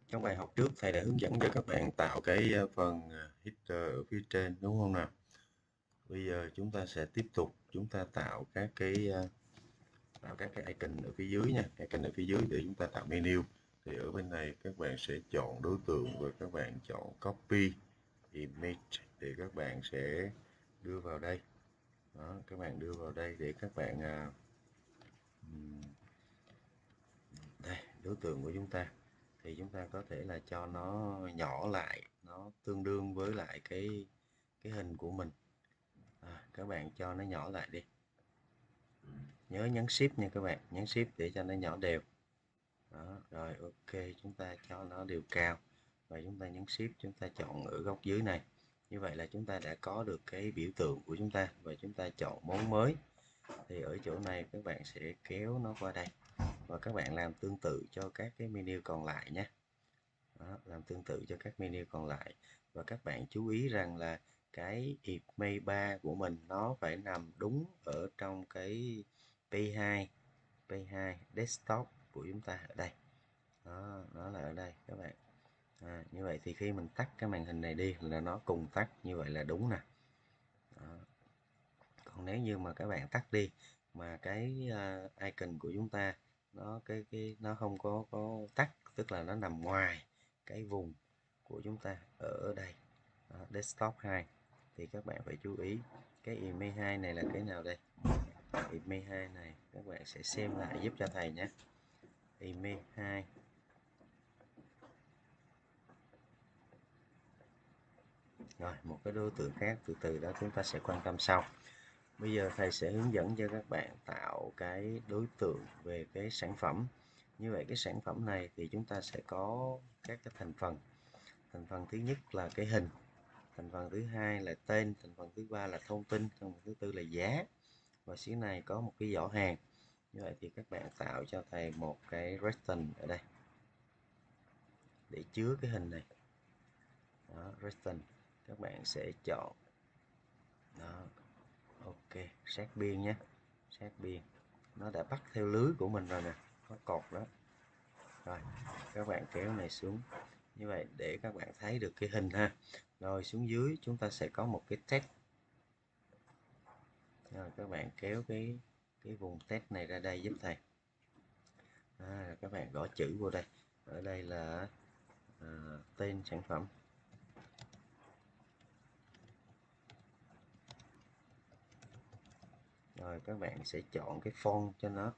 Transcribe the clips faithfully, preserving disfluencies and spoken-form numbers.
Trong bài học trước thầy đã hướng dẫn cho các bạn tạo cái ờ, phần ờ, header ở phía trên đúng không nào? Bây giờ chúng ta sẽ tiếp tục chúng ta tạo các cái ờ, tạo các cái icon ở phía dưới nha, icon ở phía dưới để chúng ta tạo menu. Thì ở bên này các bạn sẽ chọn đối tượng và các bạn chọn copy image để các bạn sẽ đưa vào đây. Đó, các bạn đưa vào đây để các bạn à, đây đối tượng của chúng ta thì chúng ta có thể là cho nó nhỏ lại, nó tương đương với lại cái cái hình của mình. À, các bạn cho nó nhỏ lại đi, nhớ nhấn shift nha các bạn, nhấn shift để cho nó nhỏ đều. Đó, rồi ok, chúng ta cho nó đều cao và chúng ta nhấn shift, chúng ta chọn ở góc dưới này. Như vậy là chúng ta đã có được cái biểu tượng của chúng ta và chúng ta chọn món mới. Thì ở chỗ này các bạn sẽ kéo nó qua đây và các bạn làm tương tự cho các cái menu còn lại nhé. Đó, làm tương tự cho các menu còn lại và các bạn chú ý rằng là cái image ba của mình nó phải nằm đúng ở trong cái pê hai pê hai desktop của chúng ta ở đây. Đó, nó là ở đây các bạn. À, như vậy thì khi mình tắt cái màn hình này đi là nó cùng tắt, như vậy là đúng nè. Đó. Còn nếu như mà các bạn tắt đi mà cái uh, icon của chúng ta nó cái cái nó không có có tắt, tức là nó nằm ngoài cái vùng của chúng ta ở đây. Đó, desktop hai thì các bạn phải chú ý cái image hai này là cái nào đây. Image hai này các bạn sẽ xem lại giúp cho thầy nhé. Image hai, rồi một cái đối tượng khác từ từ đó chúng ta sẽ quan tâm sau. Bây giờ thầy sẽ hướng dẫn cho các bạn tạo cái đối tượng về cái sản phẩm. Như vậy cái sản phẩm này thì chúng ta sẽ có các cái thành phần. Thành phần thứ nhất là cái hình, thành phần thứ hai là tên, thành phần thứ ba là thông tin, thành phần thứ tư là giá. Và phía này có một cái giỏ hàng. Như vậy thì các bạn tạo cho thầy một cái rectangle ở đây để chứa cái hình này. Đó, rectangle. Các bạn sẽ chọn đó, ok, sát biên nhé, sát biên. Nó đã bắt theo lưới của mình rồi nè, có cột đó. Rồi các bạn kéo này xuống như vậy để các bạn thấy được cái hình ha. Rồi xuống dưới chúng ta sẽ có một cái text. Rồi các bạn kéo cái cái vùng text này ra đây giúp thầy. À, các bạn gõ chữ vô đây. Ở đây là à, tên sản phẩm. Rồi các bạn sẽ chọn cái font cho nó.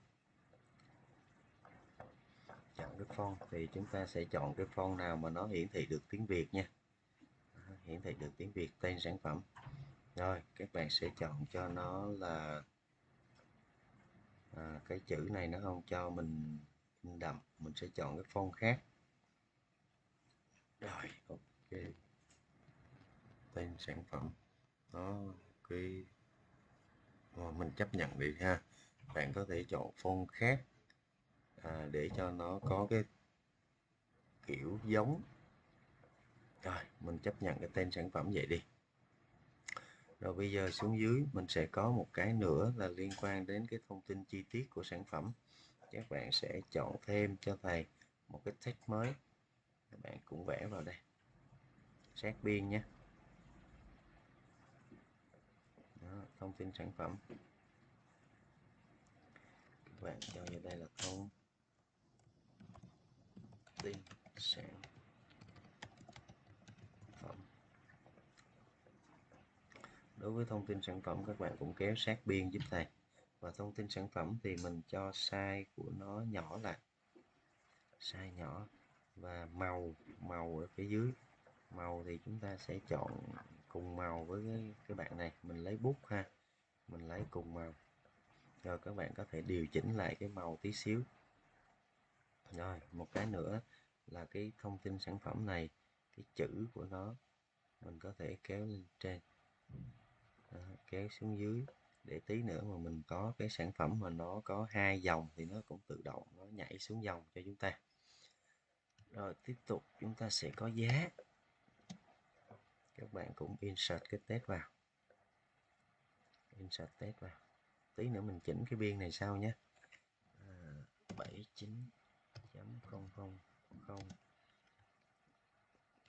Chọn cái font thì chúng ta sẽ chọn cái font nào mà nó hiển thị được tiếng Việt nha. À, hiển thị được tiếng Việt tên sản phẩm. Rồi các bạn sẽ chọn cho nó là à, cái chữ này nó không cho mình in đậm, mình sẽ chọn cái font khác. Rồi ok, tên sản phẩm đó, cái oh, mình chấp nhận đi ha. Bạn có thể chọn font khác à, để cho nó có cái kiểu giống. Rồi mình chấp nhận cái tên sản phẩm vậy đi. Rồi bây giờ xuống dưới mình sẽ có một cái nữa là liên quan đến cái thông tin chi tiết của sản phẩm. Các bạn sẽ chọn thêm cho thầy một cái text mới. Các bạn cũng vẽ vào đây. Sát biên nhé. Đó, thông tin sản phẩm. Các bạn cho vào đây là thông tin sản phẩm. Đối với thông tin sản phẩm các bạn cũng kéo sát biên giúp thầy. Và thông tin sản phẩm thì mình cho size của nó nhỏ lại. Size nhỏ và màu màu ở phía dưới. Màu thì chúng ta sẽ chọn cùng màu với cái, cái bạn này, mình lấy bút ha. Mình lấy cùng màu. Rồi các bạn có thể điều chỉnh lại cái màu tí xíu. Rồi một cái nữa là cái thông tin sản phẩm này, cái chữ của nó mình có thể kéo lên trên. Đó, kéo xuống dưới để tí nữa mà mình có cái sản phẩm mà nó có hai dòng thì nó cũng tự động nó nhảy xuống dòng cho chúng ta. Rồi tiếp tục chúng ta sẽ có giá. Các bạn cũng insert cái text vào. Insert text vào. Tí nữa mình chỉnh cái biên này sau nhé. À, bảy chín chấm không không không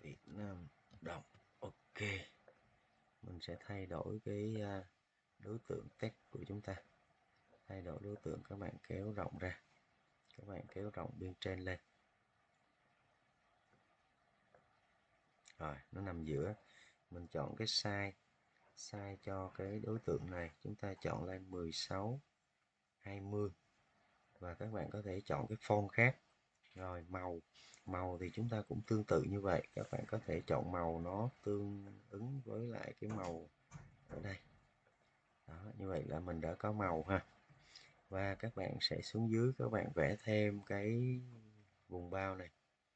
Việt Nam đồng. Ok, mình sẽ thay đổi cái à, đối tượng text của chúng ta. Thay đổi đối tượng, các bạn kéo rộng ra, các bạn kéo rộng bên trên lên. Rồi, nó nằm giữa. Mình chọn cái size size cho cái đối tượng này, chúng ta chọn lên mười sáu hai mươi, và các bạn có thể chọn cái font khác. Rồi màu màu thì chúng ta cũng tương tự như vậy, các bạn có thể chọn màu nó tương ứng với lại cái màu ở đây. Đó, như vậy là mình đã có màu ha. Và các bạn sẽ xuống dưới, các bạn vẽ thêm cái vùng bao này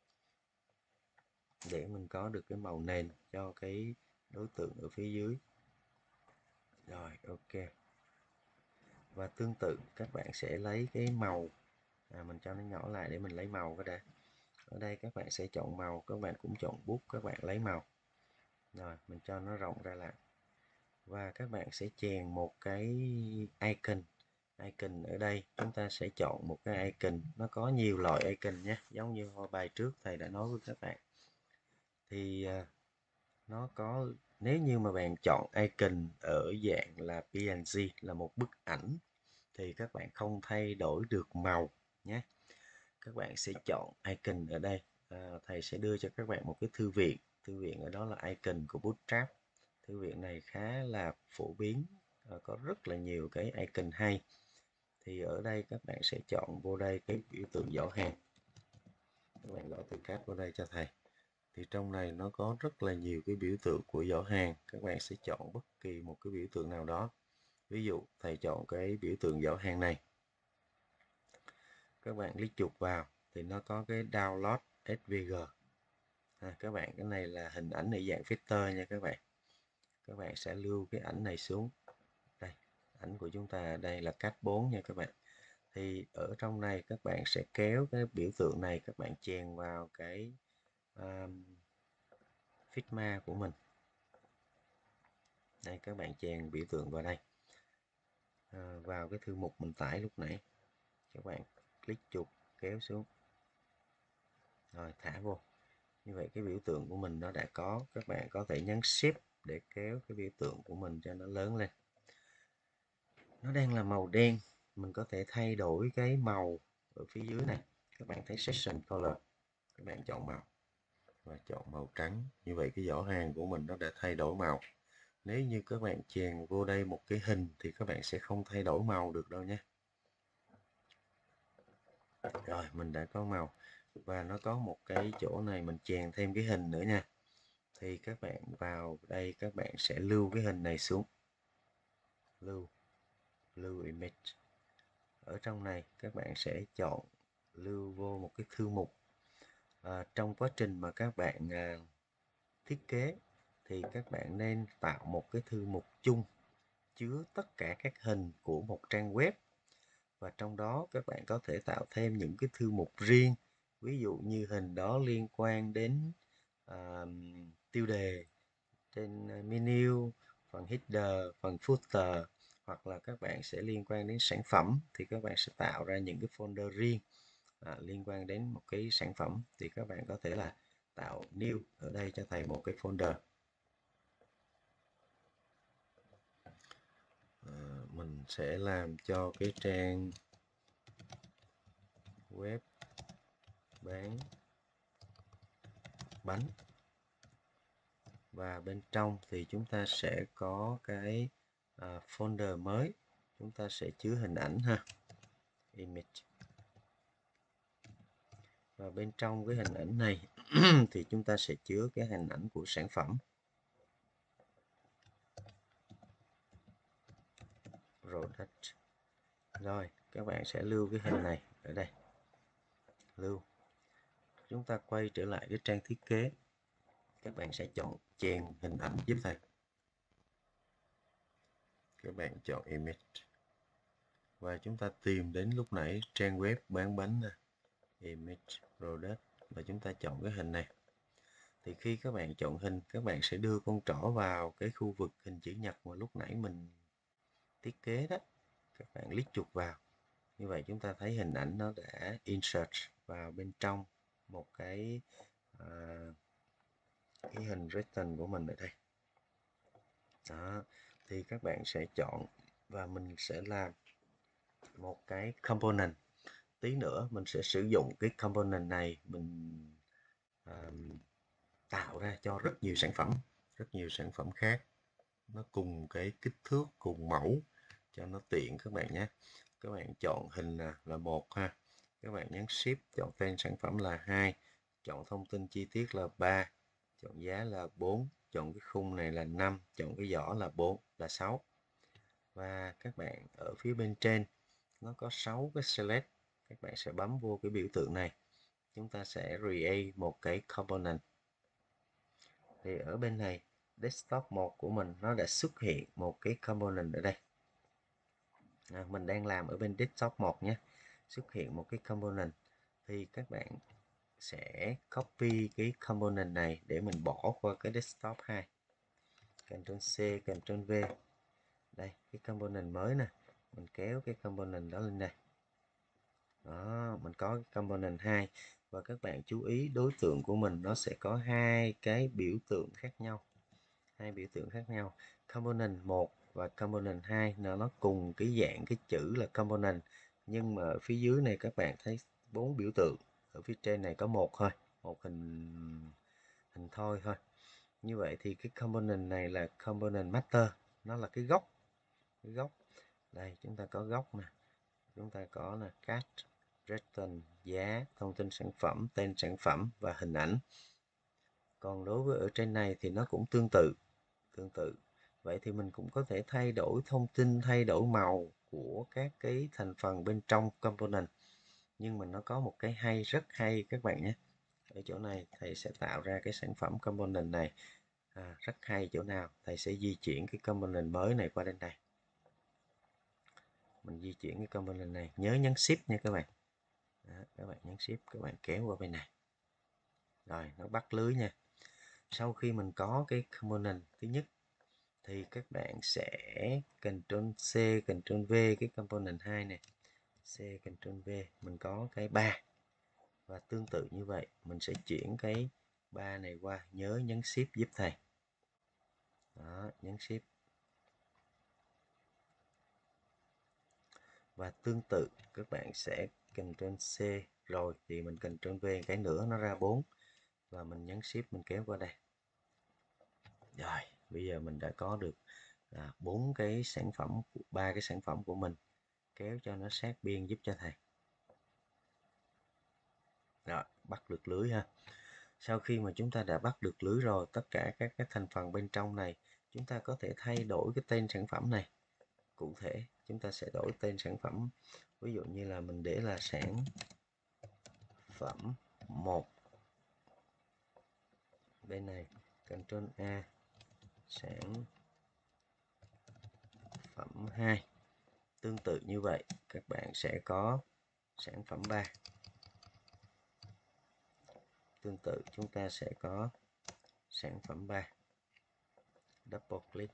để mình có được cái màu nền cho cái đối tượng ở phía dưới. Rồi ok, và tương tự các bạn sẽ lấy cái màu, à, mình cho nó nhỏ lại để mình lấy màu cái đã. Ở đây các bạn sẽ chọn màu, các bạn cũng chọn bút, các bạn lấy màu. Rồi mình cho nó rộng ra lại, và các bạn sẽ chèn một cái icon. Icon ở đây chúng ta sẽ chọn một cái icon, nó có nhiều loại icon nhé, giống như hồi bài trước thầy đã nói với các bạn. Thì à, nó có, nếu như mà bạn chọn icon ở dạng là pê en giê là một bức ảnh thì các bạn không thay đổi được màu nhé. Các bạn sẽ chọn icon ở đây, à, thầy sẽ đưa cho các bạn một cái thư viện. Thư viện ở đó là icon của Bootstrap. Thư viện này khá là phổ biến, à, có rất là nhiều cái icon hay. Thì ở đây các bạn sẽ chọn vô đây cái biểu tượng giỏ hàng, các bạn gõ từ cát vào đây cho thầy. Thì trong này nó có rất là nhiều cái biểu tượng của giỏ hàng, các bạn sẽ chọn bất kỳ một cái biểu tượng nào đó. Ví dụ thầy chọn cái biểu tượng giỏ hàng này, các bạn click chuột vào thì nó có cái download ét vê giê. À, các bạn, cái này là hình ảnh ở dạng vector nha các bạn. Các bạn sẽ lưu cái ảnh này xuống đây, ảnh của chúng ta ở đây là cát bốn nha các bạn. Thì ở trong này các bạn sẽ kéo cái biểu tượng này, các bạn chèn vào cái um, Figma của mình. Đây, các bạn chèn biểu tượng vào đây, à, vào cái thư mục mình tải lúc nãy. Các bạn click chuột kéo xuống, rồi thả vô. Như vậy cái biểu tượng của mình nó đã có. Các bạn có thể nhấn Shift để kéo cái biểu tượng của mình cho nó lớn lên. Nó đang là màu đen, mình có thể thay đổi cái màu ở phía dưới này. Các bạn thấy Section Color, các bạn chọn màu và chọn màu trắng. Như vậy cái giỏ hàng của mình nó đã thay đổi màu. Nếu như các bạn chèn vô đây một cái hình thì các bạn sẽ không thay đổi màu được đâu nhé. Rồi mình đã có màu, và nó có một cái chỗ này mình chèn thêm cái hình nữa nha. Thì các bạn vào đây, các bạn sẽ lưu cái hình này xuống, lưu lưu image. Ở trong này các bạn sẽ chọn lưu vô một cái thư mục. À, trong quá trình mà các bạn à, thiết kế thì các bạn nên tạo một cái thư mục chung chứa tất cả các hình của một trang web, và trong đó các bạn có thể tạo thêm những cái thư mục riêng. Ví dụ như hình đó liên quan đến à, tiêu đề trên menu, phần header, phần footer, hoặc là các bạn sẽ liên quan đến sản phẩm thì các bạn sẽ tạo ra những cái folder riêng à, liên quan đến một cái sản phẩm. Thì các bạn có thể là tạo new ở đây cho thầy một cái folder. À, mình sẽ làm cho cái trang web bán bánh, và bên trong thì chúng ta sẽ có cái à, folder mới, chúng ta sẽ chứa hình ảnh ha, image. Và bên trong cái hình ảnh này thì chúng ta sẽ chứa cái hình ảnh của sản phẩm. Product. Rồi các bạn sẽ lưu cái hình này ở đây, lưu. Chúng ta quay trở lại cái trang thiết kế, các bạn sẽ chọn chèn hình ảnh giúp thầy. Các bạn chọn image, và chúng ta tìm đến lúc nãy trang web bán bánh nè, image product, và chúng ta chọn cái hình này. Thì khi các bạn chọn hình, các bạn sẽ đưa con trỏ vào cái khu vực hình chữ nhật mà lúc nãy mình thiết kế đó, các bạn click chuột vào. Như vậy chúng ta thấy hình ảnh nó đã insert vào bên trong một cái à, cái hình rectangle của mình ở đây. Đó, thì các bạn sẽ chọn và mình sẽ làm một cái component. Tí nữa mình sẽ sử dụng cái component này mình à, tạo ra cho rất nhiều sản phẩm, rất nhiều sản phẩm khác, nó cùng cái kích thước, cùng mẫu cho nó tiện các bạn nhé. Các bạn chọn hình là một ha, các bạn nhấn shift chọn tên sản phẩm là hai, chọn thông tin chi tiết là ba, chọn giá là bốn, chọn cái khung này là năm, chọn cái giỏ là bốn, là sáu. Và các bạn ở phía bên trên nó có sáu cái select, các bạn sẽ bấm vô cái biểu tượng này, chúng ta sẽ create một cái component. Thì ở bên này desktop một của mình nó đã xuất hiện một cái component ở đây. À, mình đang làm ở bên desktop một nhé, xuất hiện một cái component. Thì các bạn sẽ copy cái component này để mình bỏ qua cái desktop hai. Ctrl C, Ctrl V. Đây, cái component mới nè, mình kéo cái component đó lên đây. Đó, mình có cái component hai và các bạn chú ý đối tượng của mình nó sẽ có hai cái biểu tượng khác nhau. Hai biểu tượng khác nhau. Component một và component hai nó nó cùng cái dạng cái chữ là component, nhưng mà ở phía dưới này các bạn thấy bốn biểu tượng, ở phía trên này có một thôi, một hình hình thôi thôi. Như vậy thì cái component này là component master, nó là cái gốc, cái gốc. Đây chúng ta có gốc nè, chúng ta có là cat, return, giá, thông tin sản phẩm, tên sản phẩm và hình ảnh. Còn đối với ở trên này thì nó cũng tương tự, tương tự. Vậy thì mình cũng có thể thay đổi thông tin, thay đổi màu của các cái thành phần bên trong component. Nhưng mà nó có một cái hay, rất hay các bạn nhé. Ở chỗ này thầy sẽ tạo ra cái sản phẩm component này. À, rất hay chỗ nào? Thầy sẽ di chuyển cái component mới này qua bên đây. Mình di chuyển cái component này, nhớ nhấn shift nha các bạn. Đó, các bạn nhấn shift, các bạn kéo qua bên này. Rồi, nó bắt lưới nha. Sau khi mình có cái component thứ nhất thì các bạn sẽ Ctrl C, Ctrl V cái component hai này. C, Ctrl V, mình có cái ba. Và tương tự như vậy, mình sẽ chuyển cái ba này qua, nhớ nhấn shift giúp thầy. Đó, nhấn shift. Và tương tự các bạn sẽ Ctrl C rồi thì mình Ctrl V cái nữa nó ra bốn và mình nhấn shift mình kéo qua đây. Rồi, bây giờ mình đã có được là bốn cái sản phẩm, ba cái sản phẩm của mình, kéo cho nó sát biên giúp cho thầy. Rồi, bắt được lưới ha. Sau khi mà chúng ta đã bắt được lưới rồi, tất cả các cái thành phần bên trong này, chúng ta có thể thay đổi cái tên sản phẩm này. Cụ thể, chúng ta sẽ đổi tên sản phẩm. Ví dụ như là mình để là sản phẩm một. Bên này, Ctrl A, sản phẩm hai. Tương tự như vậy, các bạn sẽ có sản phẩm ba. Tương tự chúng ta sẽ có sản phẩm ba. Double click.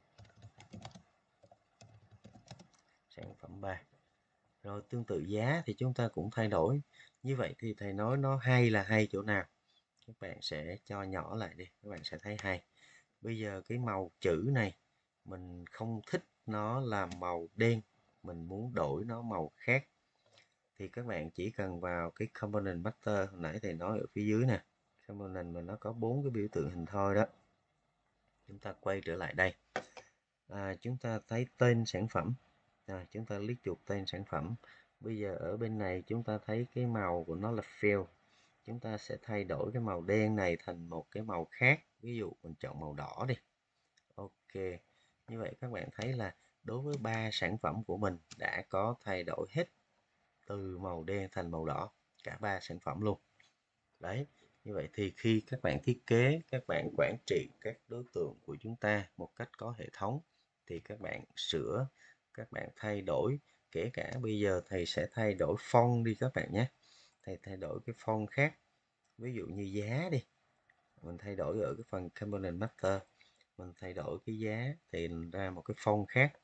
Sản phẩm ba. Rồi tương tự giá thì chúng ta cũng thay đổi. Như vậy thì thầy nói nó hay là hay chỗ nào? Các bạn sẽ cho nhỏ lại đi, các bạn sẽ thấy hay. Bây giờ cái màu chữ này mình không thích nó là màu đen, mình muốn đổi nó màu khác. Thì các bạn chỉ cần vào cái component master hồi nãy thầy nói ở phía dưới nè. Component mà nó có bốn cái biểu tượng hình thoi đó. Chúng ta quay trở lại đây. À, chúng ta thấy tên sản phẩm. À, chúng ta click chuột tên sản phẩm. Bây giờ ở bên này chúng ta thấy cái màu của nó là fill. Chúng ta sẽ thay đổi cái màu đen này thành một cái màu khác. Ví dụ mình chọn màu đỏ đi. Ok. Như vậy các bạn thấy là đối với ba sản phẩm của mình đã có thay đổi hết từ màu đen thành màu đỏ. Cả ba sản phẩm luôn. Đấy. Như vậy thì khi các bạn thiết kế, các bạn quản trị các đối tượng của chúng ta một cách có hệ thống thì các bạn sửa, các bạn thay đổi, kể cả bây giờ thầy sẽ thay đổi font đi các bạn nhé. Thầy thay đổi cái font khác. Ví dụ như giá đi. Mình thay đổi ở cái phần component master. Mình thay đổi cái giá thì ra một cái font khác.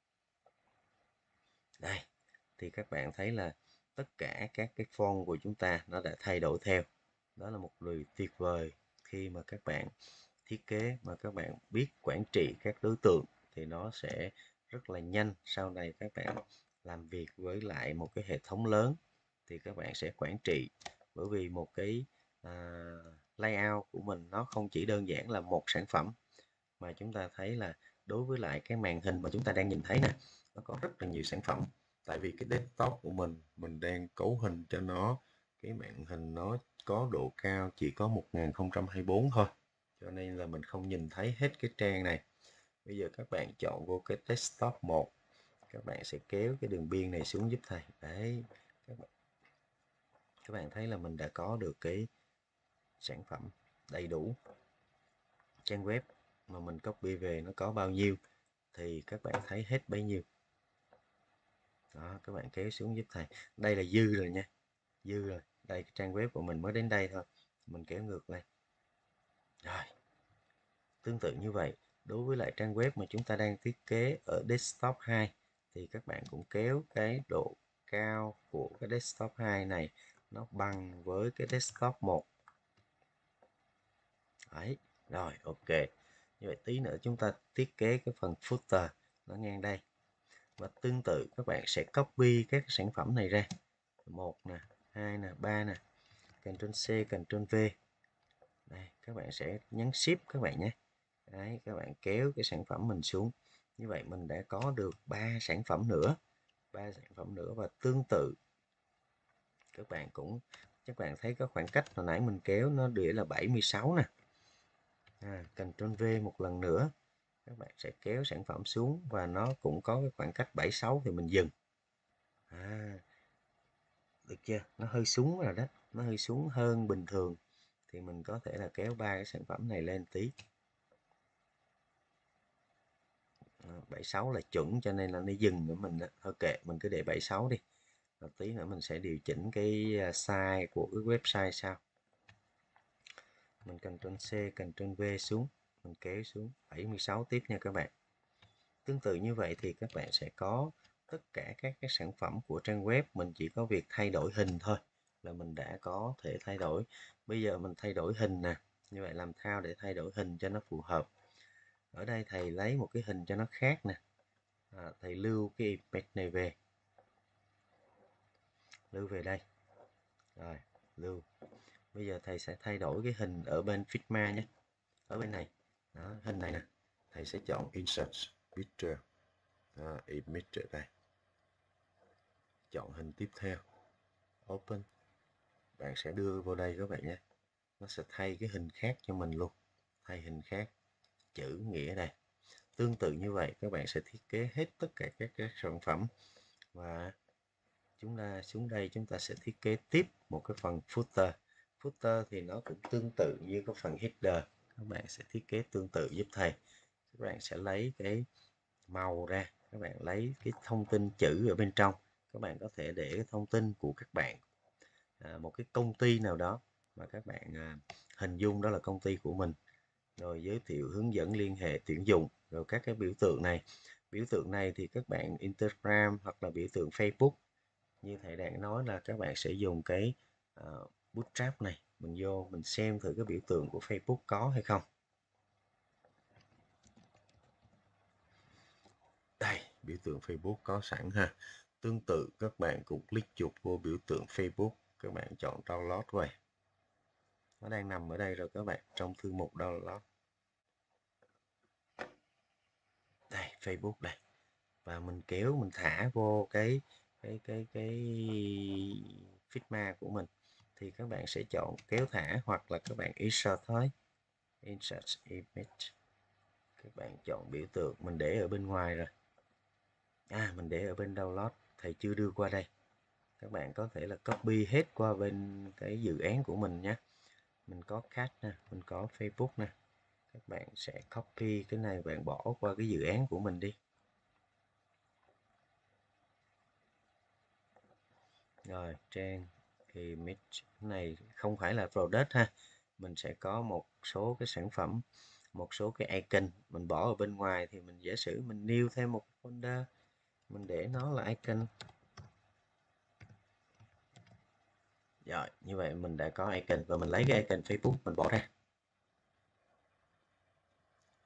Đây. Thì các bạn thấy là tất cả các cái font của chúng ta nó đã thay đổi theo. Đó là một điều tuyệt vời khi mà các bạn thiết kế mà các bạn biết quản trị các đối tượng thì nó sẽ rất là nhanh. Sau này các bạn làm việc với lại một cái hệ thống lớn thì các bạn sẽ quản trị, bởi vì một cái à, layout của mình nó không chỉ đơn giản là một sản phẩm, mà chúng ta thấy là đối với lại cái màn hình mà chúng ta đang nhìn thấy nè, nó có rất là nhiều sản phẩm. Tại vì cái desktop của mình mình đang cấu hình cho nó, cái màn hình nó có độ cao chỉ có một nghìn không trăm hai mươi tư thôi, cho nên là mình không nhìn thấy hết cái trang này. Bây giờ các bạn chọn vô cái desktop một, các bạn sẽ kéo cái đường biên này xuống giúp thầy. Đấy, các bạn, các bạn thấy là mình đã có được cái sản phẩm đầy đủ. Trang web mà mình copy về nó có bao nhiêu thì các bạn thấy hết bấy nhiêu. Đó, các bạn kéo xuống giúp thầy. Đây là dư rồi nha, dư rồi. Đây, trang web của mình mới đến đây thôi, mình kéo ngược lên. Rồi, tương tự như vậy, đối với lại trang web mà chúng ta đang thiết kế ở desktop hai thì các bạn cũng kéo cái độ cao của cái desktop hai này nó bằng với cái desktop một. Đấy, rồi ok. Như vậy tí nữa chúng ta thiết kế cái phần footer nó ngang đây. Và tương tự các bạn sẽ copy các sản phẩm này ra. một nè, hai nè, ba nè. Ctrl C, Ctrl V. Đây, các bạn sẽ nhấn Shift các bạn nhé. Đấy, các bạn kéo cái sản phẩm mình xuống. Như vậy mình đã có được ba sản phẩm nữa. ba sản phẩm nữa và tương tự các bạn cũng các bạn thấy có khoảng cách hồi nãy mình kéo nó để là bảy mươi sáu nè. À, Ctrl V một lần nữa. Các bạn sẽ kéo sản phẩm xuống và nó cũng có cái khoảng cách bảy mươi sáu thì mình dừng. À, được chưa? Nó hơi xuống rồi đó, nó hơi xuống hơn bình thường thì mình có thể là kéo ba cái sản phẩm này lên tí. bảy mươi sáu là chuẩn cho nên là nó dừng của mình đó. Thôi kệ, mình cứ để bảy mươi sáu đi. Rồi tí nữa mình sẽ điều chỉnh cái size của cái website sau. Mình Ctrl C, Ctrl V xuống, mình kéo xuống bảy mươi sáu tiếp nha các bạn. Tương tự như vậy thì các bạn sẽ có tất cả các cái sản phẩm của trang web, mình chỉ có việc thay đổi hình thôi là mình đã có thể thay đổi. Bây giờ mình thay đổi hình nè, như vậy làm sao để thay đổi hình cho nó phù hợp? Ở đây thầy lấy một cái hình cho nó khác nè. À, thầy lưu cái image này về, lưu về đây, rồi lưu. Bây giờ thầy sẽ thay đổi cái hình ở bên Figma nhé, ở bên này. Đó, hình này nè, thầy sẽ chọn Insert Picture, đó, Image ở đây, chọn hình tiếp theo, Open. Bạn sẽ đưa vào đây các bạn nhé, nó sẽ thay cái hình khác cho mình luôn, thay hình khác, chữ nghĩa đây. Tương tự như vậy các bạn sẽ thiết kế hết tất cả các, các sản phẩm. Và chúng ta xuống đây chúng ta sẽ thiết kế tiếp một cái phần footer. Footer thì nó cũng tương tự như cái phần header, các bạn sẽ thiết kế tương tự giúp thầy. Các bạn sẽ lấy cái màu ra, các bạn lấy cái thông tin chữ ở bên trong, các bạn có thể để cái thông tin của các bạn, à, một cái công ty nào đó mà các bạn à, hình dung đó là công ty của mình, rồi giới thiệu, hướng dẫn, liên hệ, tuyển dụng, rồi các cái biểu tượng này. Biểu tượng này thì các bạn Instagram hoặc là biểu tượng Facebook, như thầy đang nói là các bạn sẽ dùng cái uh, Bootstrap này, mình vô mình xem thử cái biểu tượng của Facebook có hay không. Đây, biểu tượng Facebook có sẵn ha. Tương tự các bạn cũng click chuột vô biểu tượng Facebook, các bạn chọn download về. Nó đang nằm ở đây rồi các bạn, trong thư mục download. Đây, Facebook đây. Và mình kéo mình thả vô cái cái cái cái Figma của mình thì các bạn sẽ chọn kéo thả, hoặc là các bạn insert thôi, insert image. Các bạn chọn biểu tượng, mình để ở bên ngoài rồi. À, mình để ở bên download, thầy chưa đưa qua đây. Các bạn có thể là copy hết qua bên cái dự án của mình nhé. Mình có cat nè, mình có Facebook nè. Các bạn sẽ copy cái này, bạn bỏ qua cái dự án của mình đi. Rồi, trang image này không phải là product ha. Mình sẽ có một số cái sản phẩm, một số cái icon mình bỏ ở bên ngoài, thì mình giả sử mình new thêm một folder, mình để nó là icon. Rồi, như vậy mình đã có icon và mình lấy cái icon Facebook mình bỏ ra.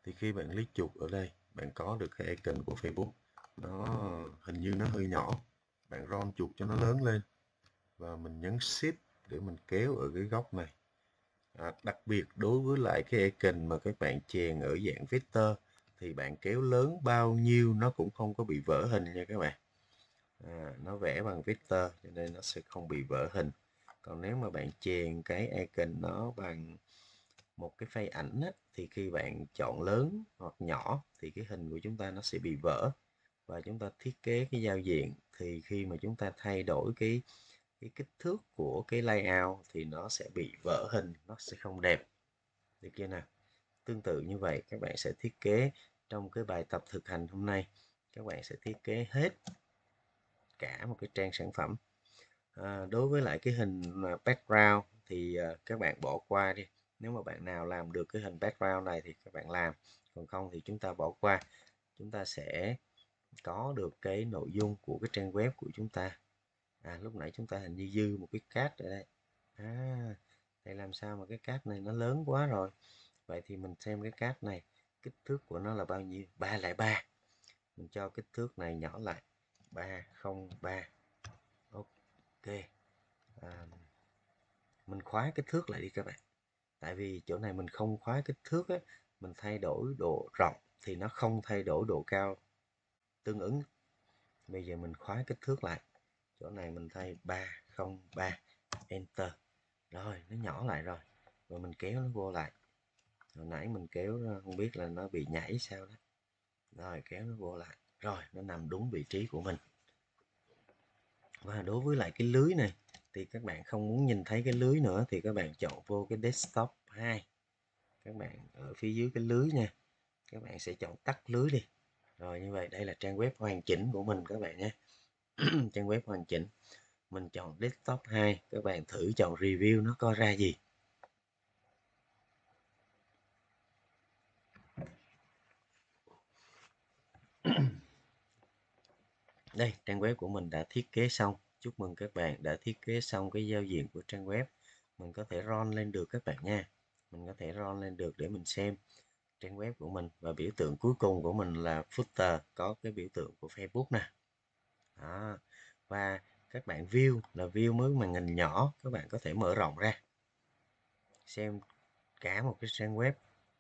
thì khi bạn click chuột ở đây, bạn có được cái icon của Facebook. Nó hình như nó hơi nhỏ. Bạn ron chuột cho nó lớn lên và mình nhấn Shift để mình kéo ở cái góc này. À, đặc biệt đối với lại cái icon mà các bạn chèn ở dạng vector thì bạn kéo lớn bao nhiêu nó cũng không có bị vỡ hình nha các bạn. À, nó vẽ bằng vector cho nên nó sẽ không bị vỡ hình. Còn nếu mà bạn chèn cái icon nó bằng một cái phây ảnh á, thì khi bạn chọn lớn hoặc nhỏ thì cái hình của chúng ta nó sẽ bị vỡ. Và chúng ta thiết kế cái giao diện thì khi mà chúng ta thay đổi cái cái kích thước của cái layout thì nó sẽ bị vỡ hình, nó sẽ không đẹp. Được chưa nào? Tương tự như vậy các bạn sẽ thiết kế trong cái bài tập thực hành hôm nay, các bạn sẽ thiết kế hết cả một cái trang sản phẩm. À, đối với lại cái hình background thì uh, các bạn bỏ qua đi. Nếu mà bạn nào làm được cái hình background này thì các bạn làm, còn không thì chúng ta bỏ qua. Chúng ta sẽ có được cái nội dung của cái trang web của chúng ta. À, lúc nãy chúng ta hình như dư một cái card ở đây. À, đây làm sao mà cái card này nó lớn quá rồi. Vậy thì mình xem cái card này, kích thước của nó là bao nhiêu? ba không ba. Mình cho kích thước này nhỏ lại. ba không ba. Ok. À, mình khóa kích thước lại đi các bạn. Tại vì chỗ này mình không khóa kích thước á, mình thay đổi độ rộng thì nó không thay đổi độ cao tương ứng. Bây giờ mình khóa kích thước lại. Chỗ này mình thay ba không ba, Enter. Rồi, nó nhỏ lại rồi. Rồi mình kéo nó vô lại. Hồi nãy mình kéo không biết là nó bị nhảy sao đó. Rồi, kéo nó vô lại. Rồi, nó nằm đúng vị trí của mình. Và đối với lại cái lưới này thì các bạn không muốn nhìn thấy cái lưới nữa thì các bạn chọn vô cái desktop hai. Các bạn ở phía dưới cái lưới nha. Các bạn sẽ chọn tắt lưới đi. Rồi như vậy đây là trang web hoàn chỉnh của mình các bạn nhé. Trang web hoàn chỉnh. Mình chọn desktop hai, các bạn thử chọn review nó có ra gì. Đây, trang web của mình đã thiết kế xong. Chúc mừng các bạn đã thiết kế xong cái giao diện của trang web. Mình có thể run lên được các bạn nha. Mình có thể run lên được để mình xem trang web của mình. Và biểu tượng cuối cùng của mình là footer, có cái biểu tượng của Facebook nè. Đó. Và các bạn view là view mới màn hình nhỏ, các bạn có thể mở rộng ra xem cả một cái trang web.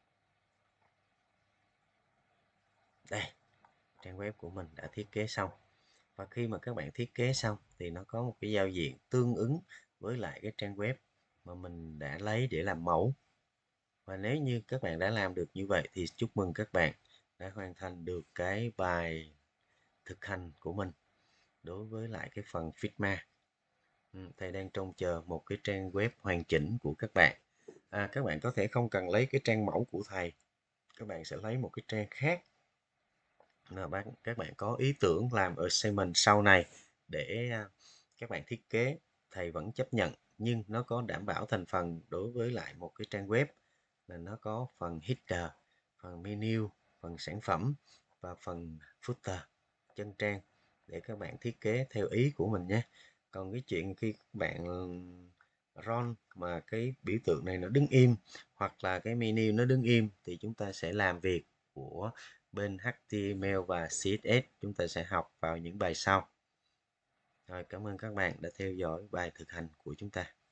Đây, trang web của mình đã thiết kế xong. Và khi mà các bạn thiết kế xong thì nó có một cái giao diện tương ứng với lại cái trang web mà mình đã lấy để làm mẫu. Và nếu như các bạn đã làm được như vậy thì chúc mừng các bạn đã hoàn thành được cái bài thực hành của mình đối với lại cái phần Figma. Ừ, thầy đang trông chờ một cái trang web hoàn chỉnh của các bạn. À, các bạn có thể không cần lấy cái trang mẫu của thầy, các bạn sẽ lấy một cái trang khác mà bạn các bạn có ý tưởng làm assignment sau này để à, các bạn thiết kế, thầy vẫn chấp nhận, nhưng nó có đảm bảo thành phần đối với lại một cái trang web là nó có phần header, phần menu, phần sản phẩm và phần footer, chân trang để các bạn thiết kế theo ý của mình nhé. Còn cái chuyện khi các bạn run mà cái biểu tượng này nó đứng im hoặc là cái menu nó đứng im thì chúng ta sẽ làm việc của bên hát tê em lờ và xê ét ét, chúng ta sẽ học vào những bài sau. Rồi, cảm ơn các bạn đã theo dõi bài thực hành của chúng ta.